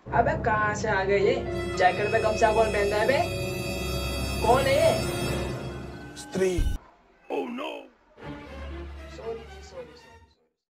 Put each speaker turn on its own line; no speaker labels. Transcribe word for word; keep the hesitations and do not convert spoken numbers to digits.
अबे कहाँ से आ गए ये? जैकेट पे गमछा कौन पहनता है बे? कौन है ये?
स्त्री।
Sorry sorry sorry